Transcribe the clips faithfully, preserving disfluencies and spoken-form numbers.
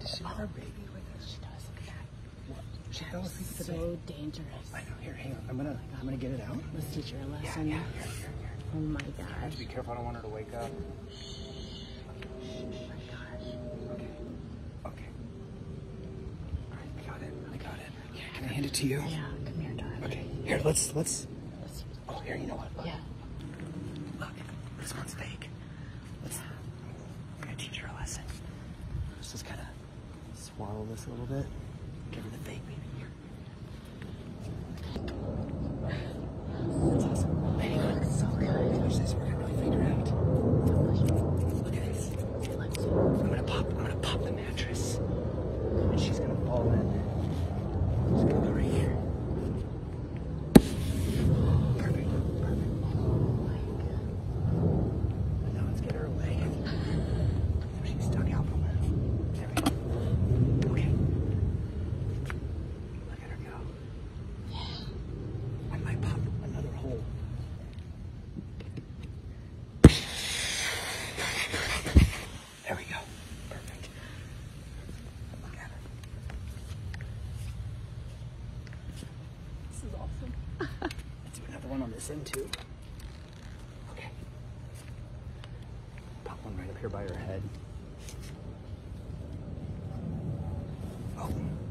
She got her baby with her. She does. Look at that. What? She fell asleep So today. dangerous. I know. Here, hang on. I'm gonna, oh I'm gonna get it out. Let's teach her a Yeah, lesson. yeah. Here, here, here. Oh my I have gosh. to be careful. I don't want her to wake up. Oh my gosh. Okay. Okay. All right. I got it. I got it. Yeah. Can I hand it to you? Yeah. Come here, darling. Okay. Here. Let's. Let's. Let's, Oh, here. You know what? Look. yeah. Look. This one's fake. Let's. I'm gonna teach her a lesson. Let's just kind of swallow this a little bit. Give her the fake baby here. That's awesome. Hang on. It's so good. Watch this. We're gonna really figure out. Look at this. I'm gonna pop. I'm gonna pop the mattress, and she's gonna fall in. She's gonna go right here. Perfect. Perfect. Oh my god. And now let's get her away. She's stuck out from it. There we go. Okay. Look at her go. I might pop another hole. There we go. Perfect. Look at her. This is awesome. Let's do another one on this end too. Okay. Pop one right up here by her head. Oh.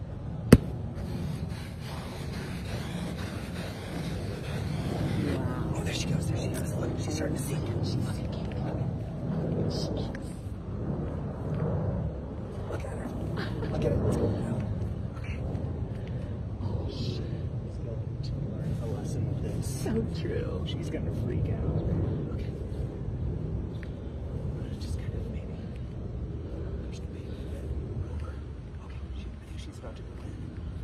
Wow. Oh, there she goes. There she goes. Look, she's starting to sink. She's sinking. Look at her. Look at it. It's going down. Okay. Oh, shit. She's going to learn a lesson with this. So true. She's going to freak out. Okay. Just kind of maybe push the baby a bit over. Okay. She, I think she's about to go in.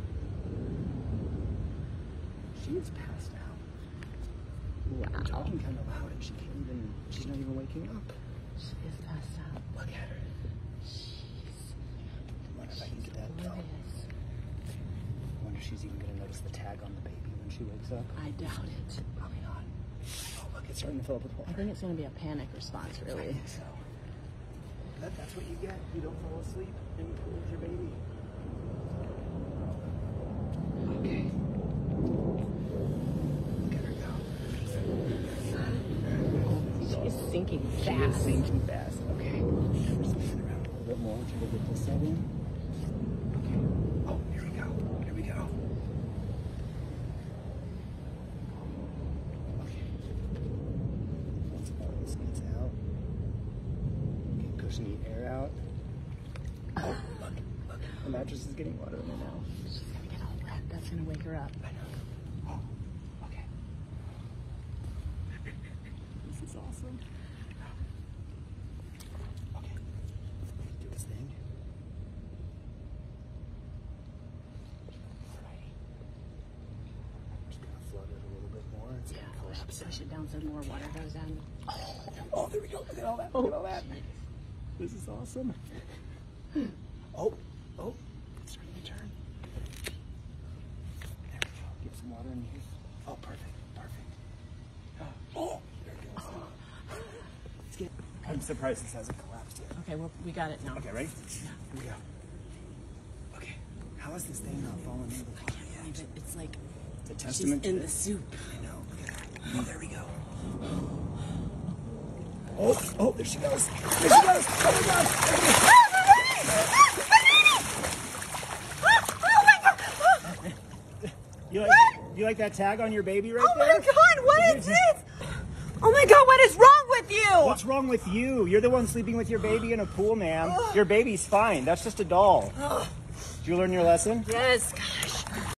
She is passed out. Wow. Talking kind of loud, and she can't even. She's not even waking up. She is passed out. Look at her. Jeez. I wonder if I can get that done. Oblivious. I wonder if she's even going to notice the tag on the baby when she wakes up. I doubt it. Probably not. Oh, look, it's starting to fill up with water. I think it's going to be a panic response, I really. think so. That, that's what you get. You don't fall asleep in the pool with your baby. Okay. Look at her go. She is sinking She is fast. sinking fast. Okay. We're spinning around a little bit more. Try to get this set in. Okay. Oh, here we go. Here we go. Okay. Once more this gets out. Get cushiony air out. Oh, look. Look. The mattress is getting water in it now. She's going to get all wet. That's going to wake her up. I know. Oh, okay. This is awesome. Okay. Do this thing. Alrighty. I'm just gonna flood it a little bit more. It's Yeah, gonna collapse. push it down so more water goes in. Oh, there we go. Look at all that. Look at all that. This is awesome. Oh, oh, it's starting to turn. There we go. Get some water in here. Oh, perfect, perfect. Oh, there it goes. Let's get. I'm surprised this hasn't collapsed yet. Okay, well, we got it now. Okay, ready? Yeah. Here we go. Okay, how is this thing not falling into the I water can't yet? believe it. It's like It's a she's testament to in the this. soup. I know. Look at that. Oh, there we go. Oh, oh, there she goes. There she goes. Oh my God. You like, you like that tag on your baby right Oh there? my God, what is this? Oh my God, what is wrong with you? What's wrong with you? You're the one sleeping with your baby in a pool, ma'am. Your baby's fine. That's just a doll. Did you learn your lesson? Yes, gosh.